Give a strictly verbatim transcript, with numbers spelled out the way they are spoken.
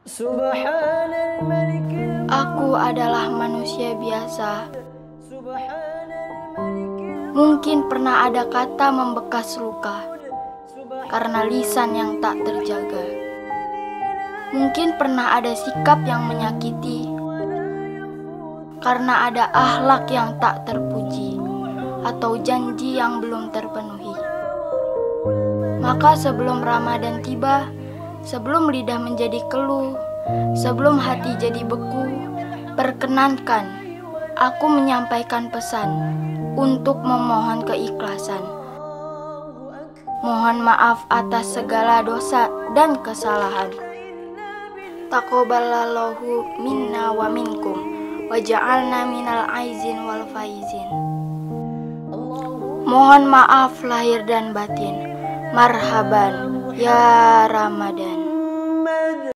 Aku adalah manusia biasa. Mungkin pernah ada kata membekas luka karena lisan yang tak terjaga. Mungkin pernah ada sikap yang menyakiti karena ada akhlak yang tak terpuji atau janji yang belum terpenuhi. Maka sebelum Ramadan tiba, sebelum lidah menjadi keluh, sebelum hati jadi beku, perkenankan aku menyampaikan pesan untuk memohon keikhlasan. Mohon maaf atas segala dosa dan kesalahan. Taqabbalallahu minna wa minkum wa ja'alna minal aizin wal faizin. Mohon maaf lahir dan batin. Marhaban ya Ramadan.